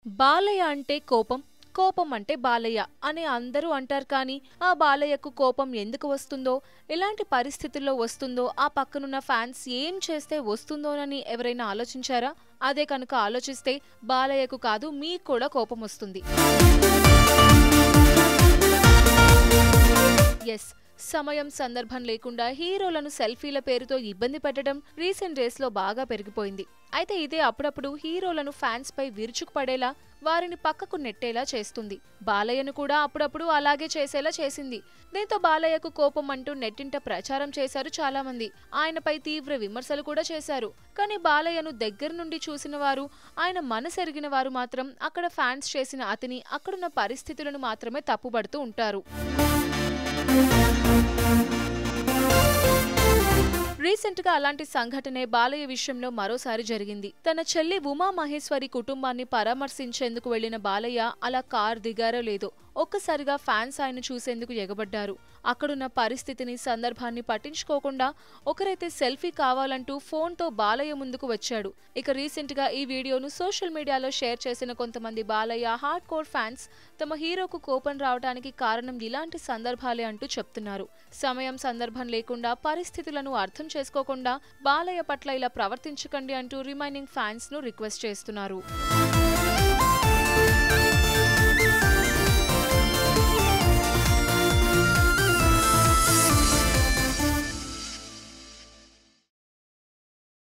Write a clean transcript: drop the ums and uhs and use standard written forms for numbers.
బాలయ్య అంటే కోపం, కోపం అంటే బాలయ్య అని అందరూ అంటారు కానీ, ఆ బాలయ్యకు కోపం ఎందుకు వస్తుందో, ఎలాంటి పరిస్థితుల్లో వస్తుందో, ఆ పక్కనున్న ఫ్యాన్స్ ఏం చేస్తే వస్తుందోనని ఎవరైనా ఆలోచించారా? అదే కనుక ఆలోచిస్తే బాలయ్యకు కాదు మీకు కూడా కోపం వస్తుంది. ఎస్, సమయం సందర్భం లేకుండా హీరోలను సెల్ఫీల పేరుతో ఇబ్బంది పెట్టడం రీసెంట్ డేస్ లో బాగా పెరిగిపోయింది. అయితే ఇదే అప్పుడప్పుడు హీరోలను ఫ్యాన్స్ పై విరుచుకుపడేలా, వారిని పక్కకు నెట్టేలా చేస్తుంది. బాలయ్యను కూడా అప్పుడప్పుడు అలాగే చేసేలా చేసింది. దీంతో బాలయ్యకు కోపం అంటూ నెట్టింట ప్రచారం చేశారు చాలా మంది. ఆయనపై తీవ్ర విమర్శలు కూడా చేశారు. కానీ బాలయ్యను దగ్గర నుండి చూసిన వారు, ఆయన మనసెరిగిన వారు మాత్రం అక్కడ ఫ్యాన్స్ చేసిన అతని అక్కడున్న పరిస్థితులను మాత్రమే తప్పుపడుతూ ఉంటారు. రీసెంట్ గా అలాంటి సంఘటనే బాలయ్య విషయంలో మరోసారి జరిగింది. తన చెల్లి ఉమా మహేశ్వరి కుటుంబాన్ని పరామర్శించేందుకు వెళ్లిన బాలయ్య అలా కార్ దిగారో లేదో ఒక్కసారిగా ఫ్యాన్స్ ఆయన చూసేందుకు ఎగబడ్డారు. అక్కడున్న పరిస్థితిని, సందర్భాన్ని పట్టించుకోకుండా ఒకరైతే సెల్ఫీ కావాలంటూ ఫోన్తో బాలయ్య ముందుకు వచ్చాడు. ఇక రీసెంట్ గా ఈ వీడియోను సోషల్ మీడియాలో షేర్ చేసిన కొంతమంది బాలయ్య హార్డ్ కోర్ ఫ్యాన్స్ తమ హీరోకు కోపం రావడానికి కారణం ఇలాంటి సందర్భాలే అంటూ చెప్తున్నారు. సమయం సందర్భం లేకుండా, పరిస్థితులను అర్థం చేసుకోకుండా బాలయ్య పట్ల ఇలా ప్రవర్తించకండి అంటూ రిమైనింగ్ ఫ్యాన్స్ ను రిక్వెస్ట్ చేస్తున్నారు.